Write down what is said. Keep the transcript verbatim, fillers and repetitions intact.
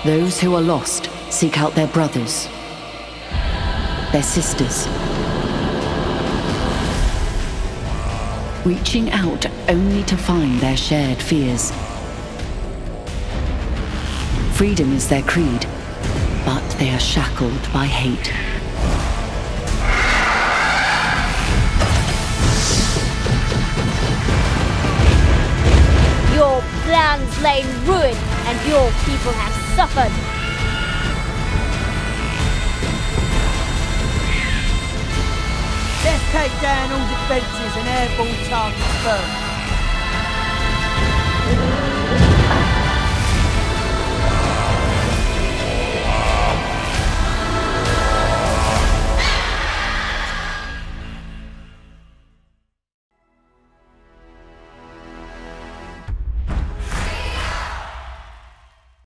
Those who are lost seek out their brothers, their sisters, reaching out only to find their shared fears. Freedom is their creed, but they are shackled by hate. Your plans lay in ruin, and your people have suffered. Let's take down all defences and airborne targets first.